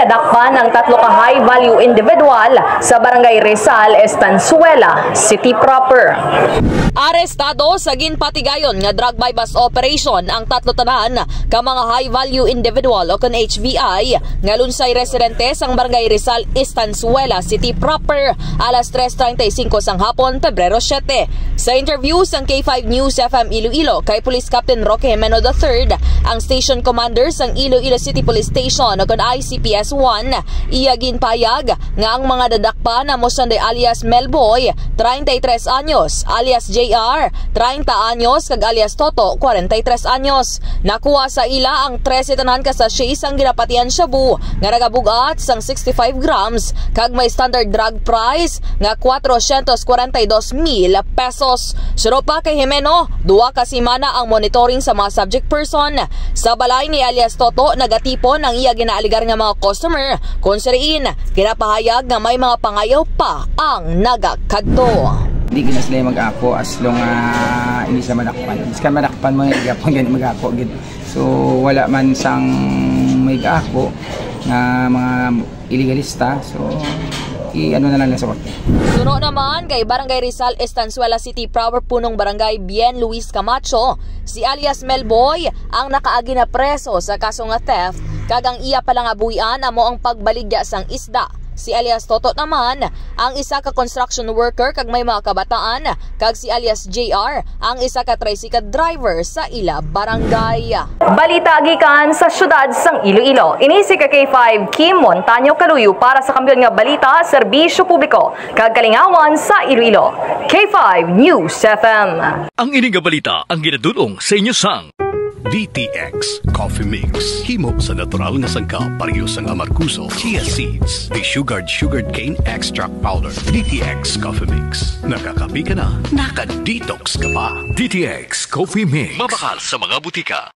Nadakpan ng 3 ka high-value individual sa Barangay Rizal, Estanzuela City proper. Arestado sa ginpatigayon nga drug bypass operation ang 3 tanan ka mga high-value individual o kon HVI nga lunsay residente sang Barangay Rizal, Estanzuela City proper alas 3:35 sang hapon, Pebrero 7. Sa interview sang K5 News FM Iloilo kay Police Captain Roque Jimeno III, ang station commander sang Iloilo City Police Station o kon ICPS 1, iya ginpayag nga ang mga dadakpa na Mosanday alias Melboy, 33 anyos, alias JR, 30 anyos, kag alias Toto, 43 anyos. Nakuha sa ila ang 13 tanan ka sachet sang ginapatian shabu nga nagabugat sang 65 grams kag may standard drug price nga 442,000 pesos. Suro pa kay Jimeno, 2 ka semana ang monitoring sa mga subject person. Sa balay ni alias Toto, nagatipon ang iya ginaaligar nga mga customer kung sariin, ginapahayag nga may mga pangayaw pa ang nagakadto. Hindi gina sila mag-ako as long hindi sila manakpan. Hindi sila manakpan mo yung mag-ako. So wala man sang may ako na mga illegalista. So ano na lang sa wakil. Suno naman kay Barangay Rizal, Estanzuela City proper punong Barangay Bien Luis Camacho, si alias Melboy ang nakaagi na preso sa kaso nga theft kagang iya palang abuyan amo ang pagbaligya sang isda. Si alias Toto naman ang isa ka construction worker kag may mga kabataan kag si alias JR ang isa ka tricycle driver sa ila barangay. Balita gikan sa syudad sang Iloilo. Inisi ka K5 Kim Montaño Kaluyo para sa kampiyon nga balita, serbisyo publiko kag kalingawan sa Iloilo. K5 News FM. Ang ining balita ang ginadulong sa inyo sang DTX Coffee Mix. Himo sa natural nga sangkap pareho sang amarkuso, chia seeds, desugared sugared cane extract powder. DTX Coffee Mix. Nakakapi ka na, naka-detox ka pa. DTX Coffee Mix. Mabakal sa mga butika.